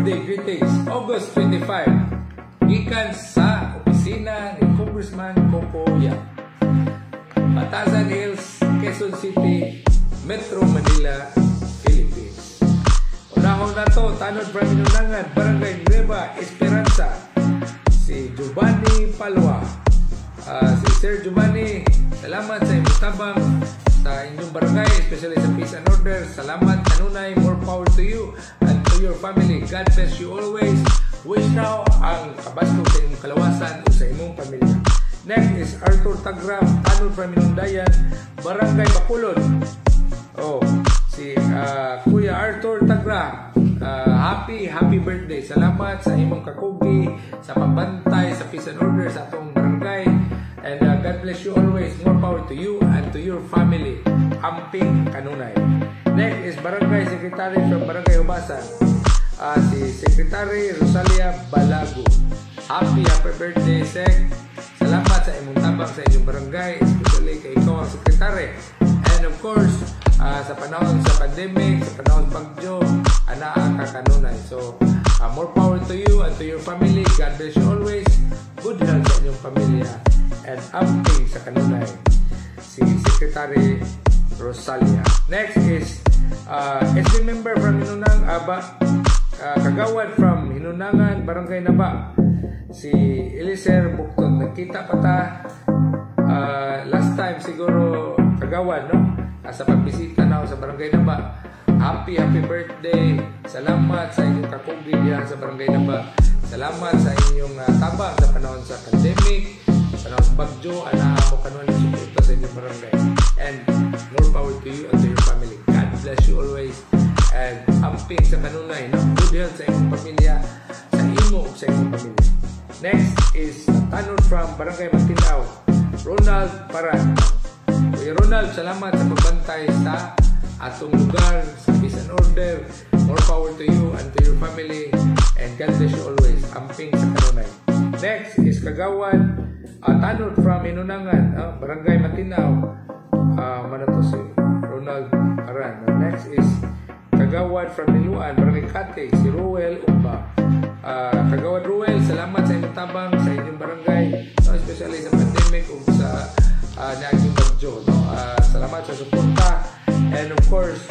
birthday greetings August 25 gikan sa opisina ni Congressman Coco Yap, Batasan Hills, Quezon City, Metro Manila, Philippines. Unahon na to, tanod from Hinunangan, Barangay Nueva Esperanza, si Giovanni Palwa. Si Sir Giovanni, salamat sa inyong tabang sa inyong barangay, especially sa peace and order. Salamat kanunay, more power to you and to your family. God bless you always. Wish now ang kabasko sa inyong kalawasan o sa inyong pamilya. Next is Arthur Tagram, tanod from Inundayan, Barangay Bacolod. Si Kuya Arthur Tagra, happy birthday. Salamat sa imong kakugi, sa pagbantay, sa peace and order sa atong barangay. And God bless you always. More power to you and to your family. Amping kanunay. Next is Barangay Secretary from Barangay Hubasan, si Secretary Rosalia Balago. Happy birthday, Sec. Salamat sa imong tabang sa inyong barangay, especially kay ikaw ang Secretary. And of course, sa panahon sa pandemic, sa panahon bagyo, anaa ka kanunay. So, more power to you and to your family. God bless you always. Good health sa inyong pamilya. And amping sa kanunay, si Secretary Rosalia. Next is SB member from Hinunang Kagawad from Hinunangan, Barangay Naba, si Eliser Bukton. Nagkita pa ta last time siguro Kagawad, no? Sa pagbisita na sa Barangay Naba. Happy birthday. Salamat sa inyong kakugi diyan sa Barangay Naba. Salamat sa inyong tabang sa panahon sa pandemic, panahon sa bagyo, mo kanuan ng suporta sa inyong barangay. And more power to you and to your family. God bless you always. And amping sa kanunay, no? Good health sa inyong pamilya, sa imo o sa inyong pamilya. Next is tanod from Barangay Matinao, Ronald Paran. Kuya Ronald, salamat sa pagbantay sa atong lugar, sa peace and order. More power to you and to your family. And God bless you always. Amping sa kanunay. Next is Kagawad tanod from Hinunangan, Barangay Matinao. Mana to si Ronald Paran. Next is Kagawad from Niluan, Barangay Kate, si Ruel Umba. Kagawad Ruel, salamat sa inyong tabang sa inyong barangay, especially sa pandemic o sa naging bagyo. Salamat sa suporta. And of course,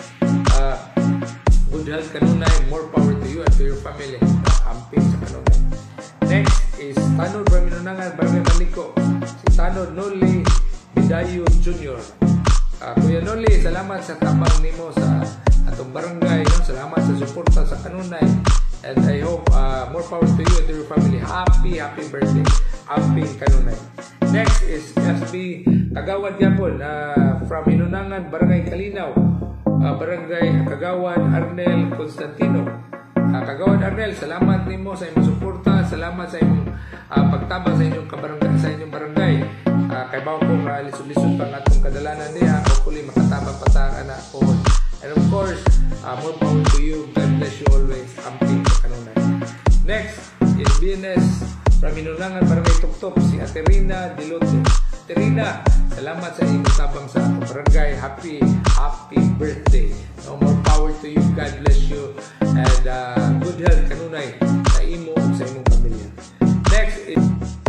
good health kanunay, more power to you and to your family. Amping sa kanunay. Next is tanod from Hinunangan, Barangay Maliko, si Tanod Noli Bidayo Jr. Kuya Noli, salamat sa tabang nimo sa atong barangay, no? Salamat sa suporta sa kanunay. And I hope more power to you and to your family. Happy birthday. Amping kanunay. Next is SB Kagawad Yapon from Hinunangan, Barangay Kalinaw, Barangay Kagawad Arnel Constantino. Kagawad Arnel, salamat nimo sa imong suporta. Salamat sa imong pagtabang sa inyong kabarangay, sa inyong barangay. Kay bawo kong lisod-lisod pang atong kadalanan niya. Hopefully makatabang pa ta ang anak ko. And of course, more power to you. God bless you always. Amping sa kanunay. Next is BNS from Hinunangan, Barangay Tuktok, si Aterina Dilote. Aterina, salamat sa inyong tabang sa atong barangay. Happy birthday. No, more power to you. God bless you. And good health kanunay sa imo sa imong pamilya. Next is